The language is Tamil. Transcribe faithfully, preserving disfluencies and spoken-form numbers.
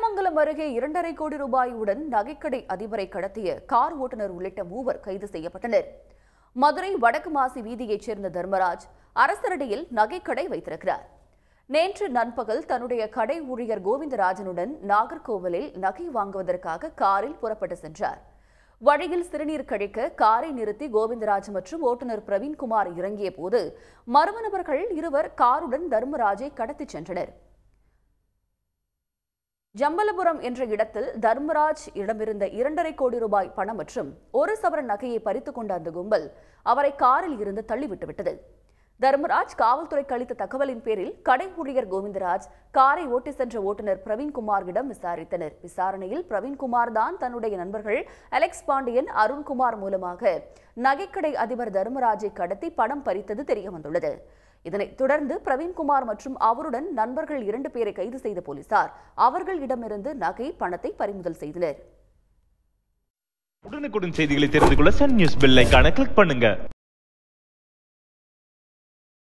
திருமங்கலம் அருகே இரண்டரை கோடி ரூபாயுடன் நகைக்கடை அதிபரை கடத்திய கார் ஓட்டுநர் உள்ளிட்ட மூவர் கைது செய்யப்பட்டனர். மதுரை வடக்கு மாசி வீதியைச் சேர்ந்த தர்மராஜ் அரசரடியில் நகைக்கடை வைத்திருக்கிறார். நேற்று நண்பகல் தன்னுடைய கடை ஊழியர் கோவிந்தராஜனுடன் நாகர்கோவிலில் நகை வாங்குவதற்காக காரில் புறப்பட்டு சென்றார். வழியில் சிறுநீர் கழிக்க காரை நிறுத்தி கோவிந்தராஜ் மற்றும் ஓட்டுநர் பிரவீன்குமார் இறங்கிய போது மர்ம நபர்கள் இருவர் காருடன் தர்மராஜை கடத்திச் சென்றனர். ஜம்பலபுரம் என்ற இடத்தில் தர்மராஜ் இடமிருந்த இரண்டரை கோடி ரூபாய் பணம் மற்றும் ஒரு சவரன் நகையை பறித்துக் கொண்ட அந்த கும்பல் அவரை காரில் இருந்து தள்ளிவிட்டு விட்டது. தர்மராஜ் காவல்துறைக்கு அளித்த தகவலின் பேரில் கடை ஊழியர் கோவிந்தராஜ் காரை ஓட்டி சென்ற ஓட்டுநர் பிரவீன்குமாரிடம் விசாரித்தனர். விசாரணையில் பிரவீன்குமார் தான் தன்னுடைய நண்பர்கள் அலெக்ஸ் பாண்டியன், அருண்குமார் மூலமாக நகைக்கடை அதிபர் தர்மராஜை கடத்தி பணம் பறித்தது தெரியவந்துள்ளது. இதனைத் தொடர்ந்து பிரவீன்குமார் மற்றும் அவருடன் நண்பர்கள் இரண்டு பேரை கைது செய்த போலீசார் அவர்களிடமிருந்து நகை பணத்தை பறிமுதல் செய்தனர். உடனுக்குடன் செய்திகளை தெரிந்து கொள்ள சன் நியூஸ் பெல் ஐகானை கிளிக் பண்ணுங்க.